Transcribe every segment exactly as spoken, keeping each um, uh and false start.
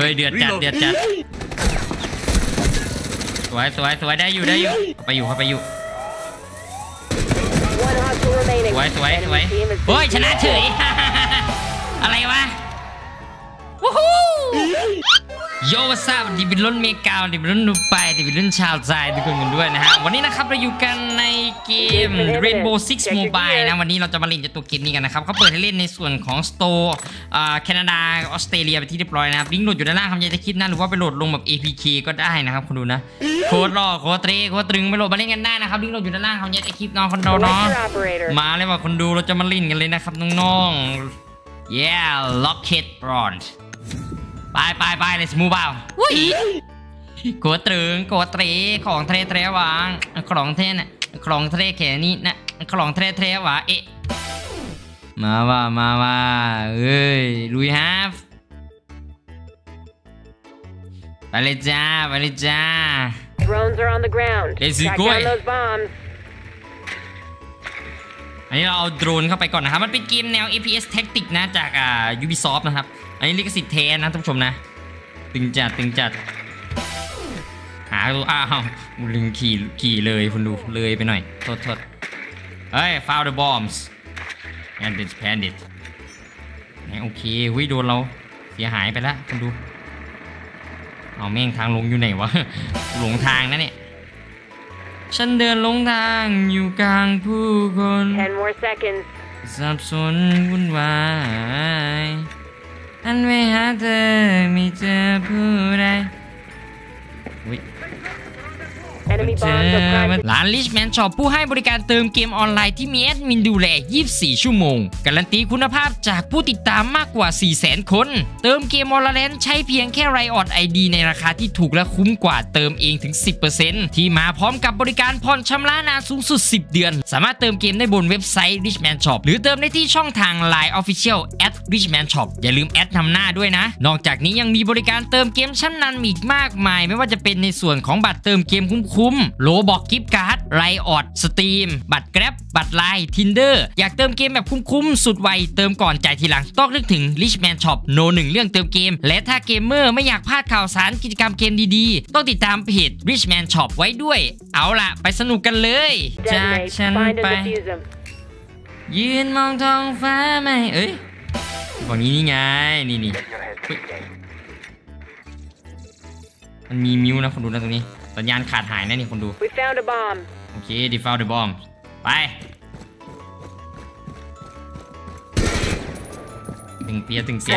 ฮ้ยเดือดจัดเดือดจัดสวยสวยสวยได้อยู่ได้อยู่ไปอยู่เข้าไปอยู่สวยสวยสวยโอ้ยชนะเฉยอะไรวะวู้ฮู้โยวัสดุดิบิลอนเมกาดิบิลอนนูไปดิบิลอนชาวใจทุกคนกันด้วยนะฮะวันนี้นะครับเราอยู่กันในเกม Rainbow Six Mobile นะวันนี้เราจะมาเล่นจากตัวเกมนี้กันนะครับเขาเปิดให้เล่นในส่วนของ Store อ่าแคนาดาออสเตรเลียไปที่เรียบร้อยนะครับลิงก์โหลดอยู่ด้านล่างคำยันคลิปนะหรือว่าไปโหลดลงแบบ เอ พี เค ก็ได้นะครับคุณดูนะโคตรหล่อโคตรเตรโคตรตรึงไปโหลดมาเล่นกันได้นะครับลิงก์โหลดอยู่ด้านล่างคำยันคลิปน้องคนดูเนาะมาเลยว่าคนดูเราจะมาเล่นกันเลยนะครับน้องๆ yeah Lockheed Bronzeไปไปไปเลยสมูบ่าวอุ้ยโกตรึงโกตรีของเทรเทรวางของเทน่ะของเทรแค่นี้นะของเทรเทรวะเอ๊ะมาว่ามาว่าเอ้ยลุยฮะไปเลยจ้าไปเลยจ้า Drones are on the ground. Let's Track go. down those bombs. อันนี้เราเอาโดรนเข้าไปก่อนนะครับมันเป็นเกมแนว เอ พี เอส Tactic นะจากอ่า Ubisoft นะครับอันนี้ลิขสิทธิ์แท้นะท่านผู้ชมนะตึงจัดตึงจัดหาตัวอ้าวลืมขี่ขี่เลยคุณดูเลยไปหน่อยโทษโทษเฮ้ย found the bombs and it's bandit โอเคหุ้ยโดนเราเสียหายไปแล้วคุณดูเอาแม่งทางลงอยู่ไหนวะหลงทางนะเนี่ยฉันเดินลงทางอยู่กลางผู้คน Ten more seconds. สับสนวุ่นวายอันไม่หาเธอไม่เจอผู้ใดร้าน Richman Shop ผู้ให้บริการเติมเกมออนไลน์ที่มีแอดมินดูแลยี่สิบสี่ชั่วโมงการันตีคุณภาพจากผู้ติดตามมากกว่า สี่แสน คนเติมเกมออนไลน์ใช้เพียงแค่ Riot ไอ ดี ในราคาที่ถูกและคุ้มกว่าเติมเองถึง สิบเปอร์เซ็นต์ ที่มาพร้อมกับบริการผ่อนชำระนานสูงสุดสิบเดือนสามารถเติมเกมได้บนเว็บไซต์ Richman Shop หรือเติมได้ที่ช่องทาง ไลน์ Official แอท Richman Shop อย่าลืมแอดนำหน้าด้วยนะนอกจากนี้ยังมีบริการเติมเกมชั้นนำอีกมากมายไม่ว่าจะเป็นในส่วนของบัตรเติมเกมคุ้มโลบอกกิฟต์การ์ดไรออดสตรีมบัตรแกร็บบัตรไลน์ทินเดอร์อยากเติมเกมแบบคุ้มๆสุดไวเติมก่อนจ่ายทีหลังต้องนึกถึง Richman Shop โนหนึ่งเรื่องเติมเกมและถ้าเกมเมอร์ไม่อยากพลาดข่าวสารกิจกรรมเกมดีๆต้องติดตามเพจ Richman Shop ไว้ด้วยเอาล่ะไปสนุกกันเลยจากฉันไปยืนมองท้องฟ้าไม่เอ้ยฝั่งนี้นี่ไงนี่นี่มันมีมิวนะคนดูนะตรงนี้สัญญาณขาดหายนะนี่คนดู We found a bomb. โอเค we found the bomb ไปตึงเปียตึงเปีย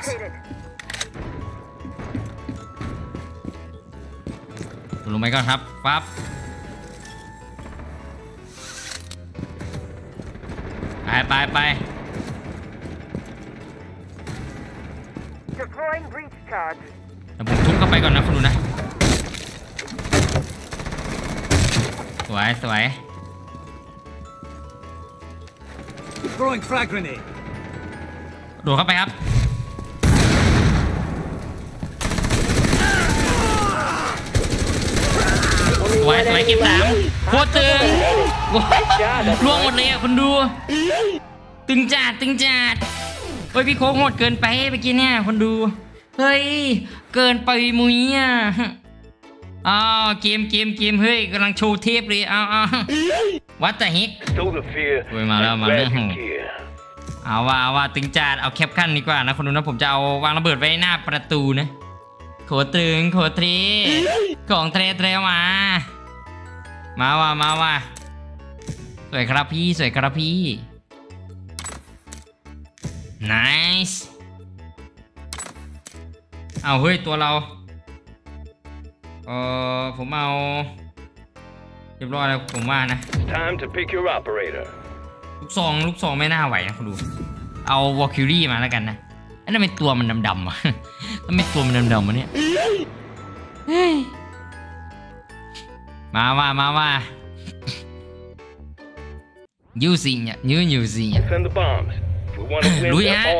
ลงไปก่อนครับปั๊บไปไปไปแต่ผมทุบเข้าไปก่อนนะคนดูนะสวยสวยโดดเข้าไปครับสวยสวยเก็บสามโคตรตึงล่วงหมดเลยอ่ะคุณดูตึงจัดตึงจัดเฮ้ยพี่โค้งโหดเกินไปเมื่อกี้เนี่ยคนดูเฮ้ยเกินไปมุ้ยอ่ะอ้าวเกมเกมเกมเฮ้ยกำลังโชว์เทปเลยอ้าวอ้าววัดแต่ฮิกโอ้ยมาแล้วมาแล้วเอาว่าเอาว่าตึงจัดเอาแคปขั้นดีกว่านะคนดูนะผมจะเอาวางระเบิดไว้หน้าประตูนะโคตรึงโคตรีของเทรเทรมามาว่ามาว่าสวยครับพี่สวยครับพี่ nice เอาเฮ้ยตัวเราเออผมเอาเรียบร้อยแล้วผมว่านะ Time to pick your operator ลูกซองลูกซองไม่น่าไหวนะคุณดูเอาวอลคิวรี่มาแล้วกันนะอันนั้นเป็นตัวมันดำๆอ่ะนั่นเป็นตัวมันดำๆมาเนี่ยมาว่ามาว่ายูซิงเนี่ยยูยูซิงเนี่ยลุยฮะ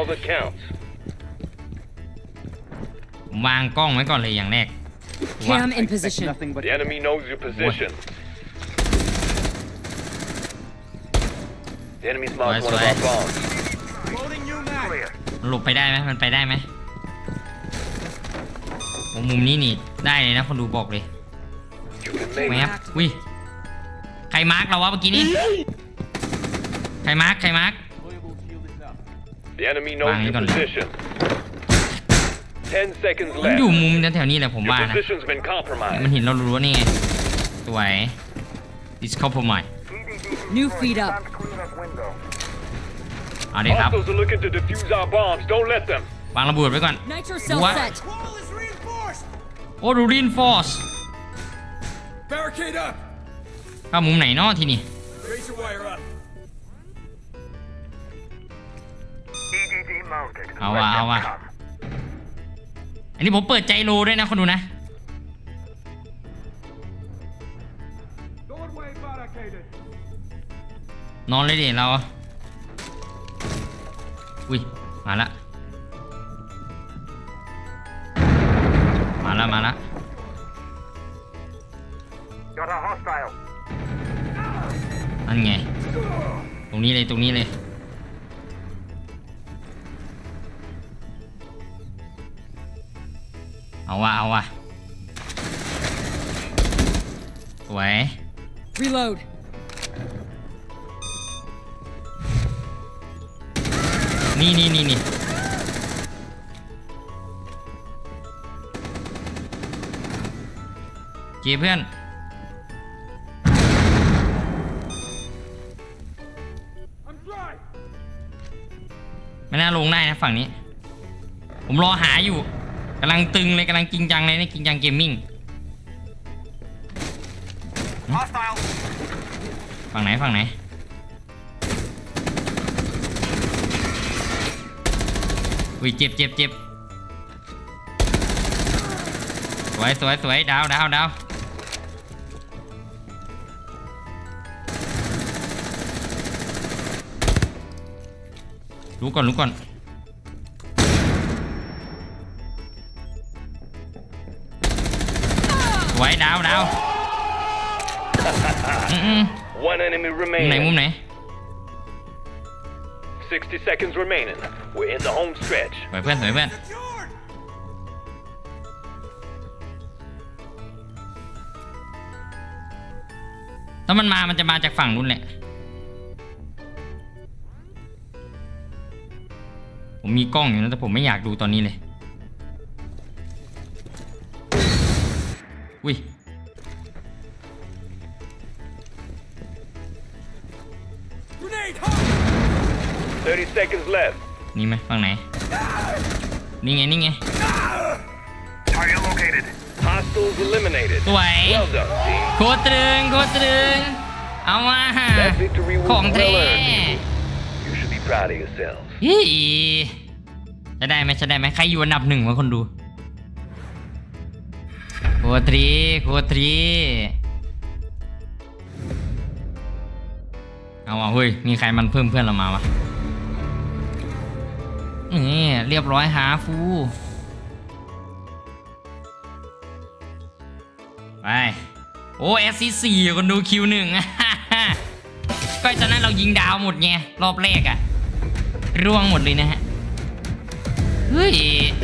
วางกล้องไว้ก่อนเลยอย่างแรก Cam in position. The enemy knows your position. The enemy's marked one of our bombs. หลบไปได้ไหมมันไปได้ไหมมุมนี้นี่ได้เลยนะคนดูบอกเลย You can make แม it. ปวิใครมาร์กเราวะเมื่อกี้นี้ใครมาร์กใครมาร์ก The enemy knows Bang, your got it. position. Ten seconds มันอยู่ left. มุมแถวๆนี้แหละผม Your ว่านะ position's been มัน compromised. เห็นเรารู้ๆนี่ไงสวย discompromise New feed up. เอาดิครับ Hostiles are looking to defuse our bombs. Don't let them. วางระเบิดไว้ก่อน Nitro cell What? set. โอ้ดูรีนฟอร์ส Barricade up! เข้ามุมไหนเนาะทีนี้ Tracer wire up. เอาว่ะเอาว่ะอันนี้ผมเปิดใจโลด้วยนะคนดูนะ Doorway barricaded. นอนเลยดิเราอุ้ยมาละมาละมาละ Got a hostile. นั่นไงตรงนี้เลยตรงนี้เลยเอาว่ะเอาว่ะสวย Reload. นี่นี่นี่นี่เจีเพื่อนไม่น่าลงได้นะฝั่งนี้ผมรอหาอยู่กำลังตึงเลยกำลังจริงจังเลยนี่จริงจังเกมมิ่งฝั่งไหนฝั่งไหนอุ้ยเจ็บเจ็บเจ็บสวยสวยสวยดาวดาวดาวรู้ก่อนรู้ก่อนสวยดาวดาวอืม One enemy มุมไหน remaining. มุมไหน Sixty seconds remaining. We're in the home stretch. สวยเพื่อนสวยเพื่อนถ้ามันมามันจะมาจากฝั่งนู้นแหละผมมีกล้องอยู่นะแต่ผมไม่อยากดูตอนนี้เลยอุ้ย Grenade! Hot! Thirty seconds left. นี่ไหมฝั่งไหนนี่ไงนี่ไง Target located. Hostiles eliminated. สวย Well done, team. โคตรตรึงโคตรตรึงเอามา That victory was ของแท้ well earned. You should be proud of yourselves. ฮีจะได้ไหมจะได้ไหมใครอยู่อันดับหนึ่งวะคนดูโคตรีโคตรีเอาว่ะเฮ้ยมีใครมันเพิ่มเพื่อนเรามาวะนี่เรียบร้อยหาฟูไปโอ้เอสซีสี่คนดูคิวหนึ่ง ก็ฉะนั้นเรายิงดาวหมดไงรอบแรกอะร่วงหมดเลยนะฮะเฮ้ย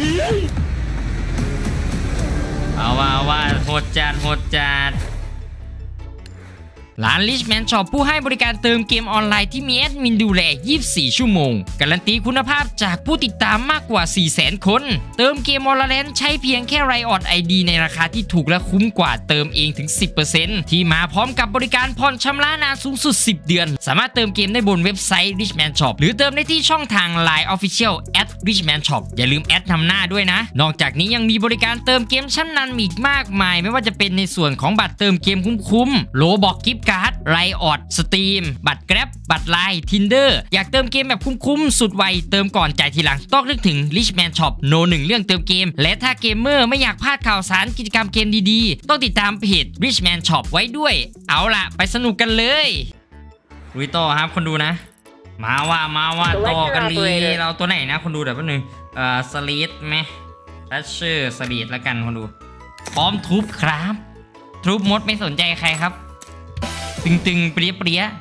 เอาว่าเอาว่าโหดจัดโหดจัดร้าน Richman Shop ผู้ให้บริการเติมเกมออนไลน์ที่มีแอดมินดูแลยี่สิบสี่ชั่วโมงการันตีคุณภาพจากผู้ติดตามมากกว่า สี่แสน คนเติมเกม Valorant ใช้เพียงแค่ Riot ไอ ดี ในราคาที่ถูกและคุ้มกว่าเติมเองถึง สิบเปอร์เซ็นต์ ที่มาพร้อมกับบริการผ่อนชำระนานสูงสุด สิบ เดือนสามารถเติมเกมได้บนเว็บไซต์ Richman Shop หรือเติมได้ที่ช่องทาง ไลน์ Official แอท Richman Shop อย่าลืมแอดนำหน้าด้วยนะนอกจากนี้ยังมีบริการเติมเกมชั้นนำอีกมากมายไม่ว่าจะเป็นในส่วนของบัตรเติมเกมคุ้มๆโลบอกกิฟต์การ์ดไรออดสตรีมบัตรแกร็บบัตรไลน์ Tinder อยากเติมเกมแบบคุ้มๆสุดไวเติมก่อนจ่ายทีหลังต้องนึกถึง Richman Shop โนหนึ่งเรื่องเติมเกมและถ้าเกมเมอร์ไม่อยากพลาดข่าวสารกิจกรรมเกมดีๆต้องติดตามเพจ Richman Shop ไว้ด้วยเอาล่ะไปสนุกกันเลยลุยต่อครับคนดูนะมาว่ามาว่าต่อกันลีเราตัวไหนนะคนดูเดี๋ยวแป๊บนึงเอ่อสลีดไหมแรชเชอร์สลีดแล้วกันคนดูพร้อมทุบครับทุบมดไม่สนใจใครครับตึงๆเปรี้ยเปรี้ย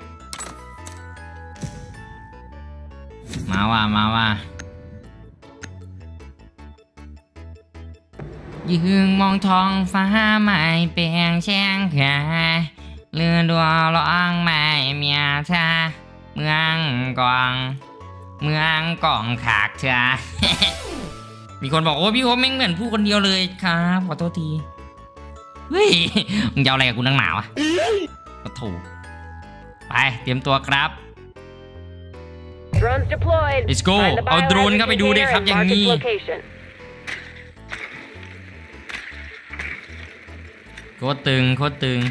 มาว่ามาว่ายืนมองท้องฟ้าไม่เปลี่ยนแช่งแค่เรือดวงร้องไม่เมียชาเมืองกองเมืองกองขากชา มีคนบอกโอ้พี่โอ๊ตแม่งเหมือนพูดคนเดียวเลยครับขอโทษทีเฮ้ยมึงจะเอาอะไรกับกูนักหนาวะก็ถูกไปเตรียมตัวครับ Drones deployed. Let's go. Find the เอาโดรน biohazard เข้าไปดูดิครับ container อย่าง and นี้ mark its location. โคตรตึงโคตรตึง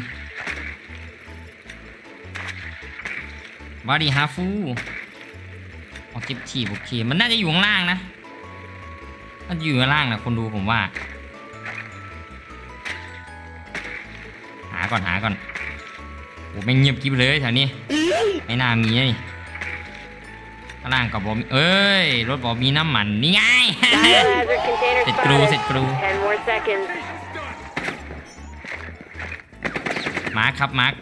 บอดี้ฮาฟูออกเก็บทีโอเคมันน่าจะอยู่ข้างล่างนะมันอยู่ข้างล่างนะคนดูผมว่าหาก่อนหาก่อนโอ้ไม่เงียบกิ๊บเลยแถวนี้ไม่น่ามีเลยข้างล่างกับบอมีเอ้ยรถบอมีน้ำมันนี่ไง Biohazard container เสร็จกรู spotted. เสร็จกรู Ten more seconds. มาร์คครับมาร์ค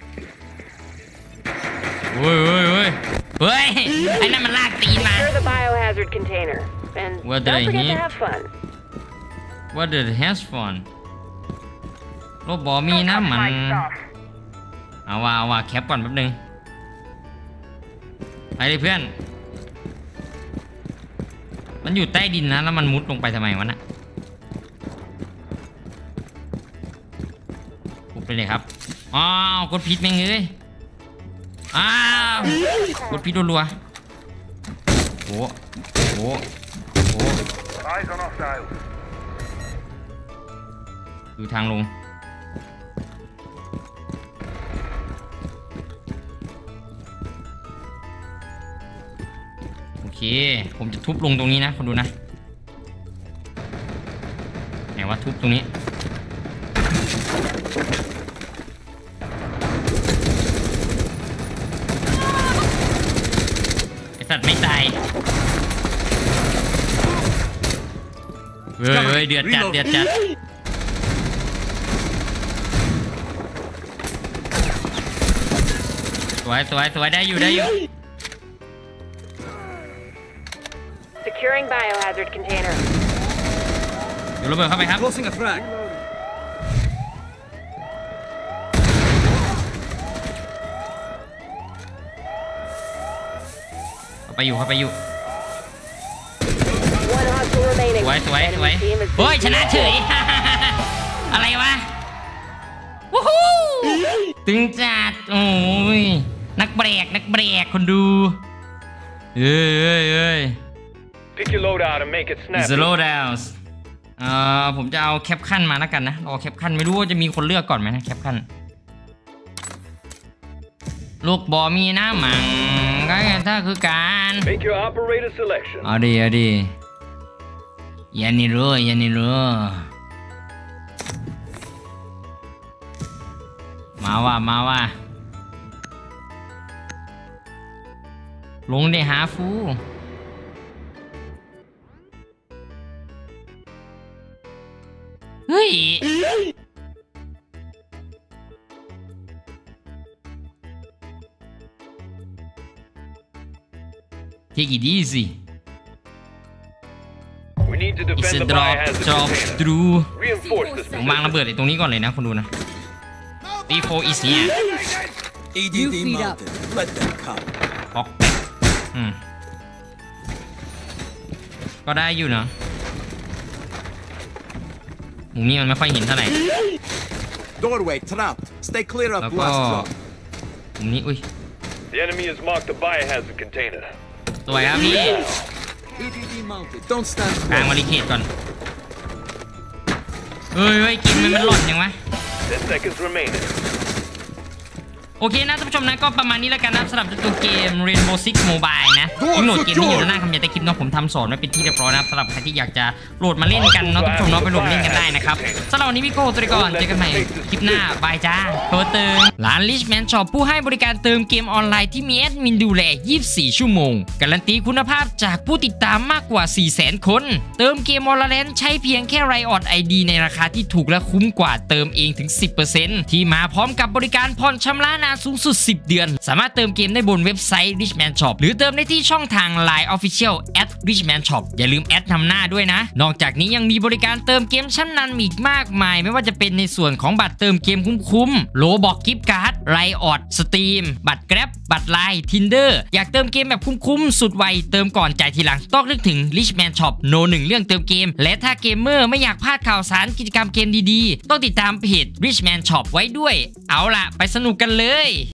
เฮ้ยเฮ้ยเฮ้ยเฮ้ยไอ้นั่นมันลากตีนมา Secure the biohazard container. And What did don't I forget hear? to have fun. What the has fun รถบอมีน้ำมันเอาว่าเอาว่าแคปก่อนแป๊บนึงไปเลยเพื่อนมันอยู่ใต้ดินนะแล้วมันมุดลงไปทำไมวะน่ะปุ๊บไปเลยครับอ้าวกดพิษแม่งเลยอ้าวกดพิษรัวๆโอ้โหโอ้ Eyes on hostiles. ดูทางลงโอเคผมจะทุบลงตรงนี้นะคนดูนะไหนว่าทุบตรงนี้ไอสัตว์ไม่ตายเฮ้ยเฮ้ยเดือดจัดเดือดจัดสวยสวยสวยได้อยู่ได้อยู่ Securing biohazard container. เดี๋ยวระเบิดเข้าไปครับ Closing a frag. เข้าไปอยู่เข้าไปอยู่ One hostile remaining. สวยสวยสวย Enemy team has โอ้ย been ชนะเฉย อะไรวะวู้ฮู้ตึงจัดโอ้ยนักเบรกนักเบรกคนดูเอ้ยเอ้ยเอ้ย Pick your load out and make it snappy. Zero downs เอ่อผมจะเอาแคปขั้นมาแล้วกันนะรอแคปขั้นไม่รู้ว่าจะมีคนเลือกก่อนไหมนะแคปขั้นลูกบอมีน้ำมังก็ถ้าคือการ Make your operator selection. เอาดีเอาดียันนี่รู้ยันนี่รู้มาว่ามาว่าลงได้หาฟูเฮ้ยTake it easy We need to It's defend a the drop biohazard drop container. through Reinforce the ผมวางระเบิดไอ้ตรงนี้ก่อนเลยนะคุณดูนะตีโฟอีซีอ่ะ E D D feet up. mounted. Let them come. ออกอืมก็ได้อยู่เนาะมุมนี้มันไม่ค่อยเห็นเท่าไหร่ Doorway trapped. Stay clear of แล้วก็ blast zone. มุมนี้อุ้ย The enemy has marked the biohazard container. สวยครับพี่ E D D mounted. Don't stand กลาง close. บริเคตก่อนเฮ้ยเฮ้ยกินมันมันหล่นยังวะ Ten seconds remaining. โอเคนะท่านผู้ชมนะก็ประมาณนี้แล้วกันนะสำหรับตัวเกม Rainbow Six Mobile นะลิงก์โหลดเกมนี้อยู่ด้านล่างคำยันใต้คลิปเนาะผมทำสอนไว้เป็นที่เรียบร้อยนะครับสำหรับใครที่อยากจะโหลดมาเล่นกันเนาะท่านผู้ชมเนาะไปโหลดเล่นกันได้นะครับสำหรับวันนี้พี่โก้ตัวก่อนเจอกันใหม่คลิปหน้าบายจ้าโทรเติมร้าน Richman Shop ผู้ให้บริการเติมเกมออนไลน์ที่มีแอดมินดูแลยี่สิบสี่ชั่วโมงการันตีคุณภาพจากผู้ติดตามมากกว่า สี่แสน คนเติมเกม Valorant ใช้เพียงแค่ Riot ไอ ดี ในราคาที่ถูกและคุ้มกว่าเติมเองถึง สิบเปอร์เซ็นต์ ที่มาพร้อมกับบริการผ่อนชำระนานสูงสุดสิบเดือนสามารถเติมเกมได้บนเว็บไซต์ Richman Shop หรือเติมได้ที่ช่องทาง ไลน์ Official แอท Richman Shop อย่าลืมแอดนำหน้าด้วยนะนอกจากนี้ยังมีบริการเติมเกมชั้นนำอีกมากมายไม่ว่าจะเป็นในส่วนของบัตรเติมเกมคุ้มๆโลบอกกิฟต์การ์ดไรออดสตรีมบัตรแกร็บบัตรไลน์ Tinder อยากเติมเกมแบบคุ้มๆสุดไวเติมก่อนจ่ายทีหลังต้องนึกถึง Richman Shop โนหนึ่งเรื่องเติมเกมและถ้าเกมเมอร์ไม่อยากพลาดข่าวสารกิจกรรมเกมดีๆต้องติดตามเพจ Richman Shop ไว้ด้วยเอาล่ะไปสนุกกันเลย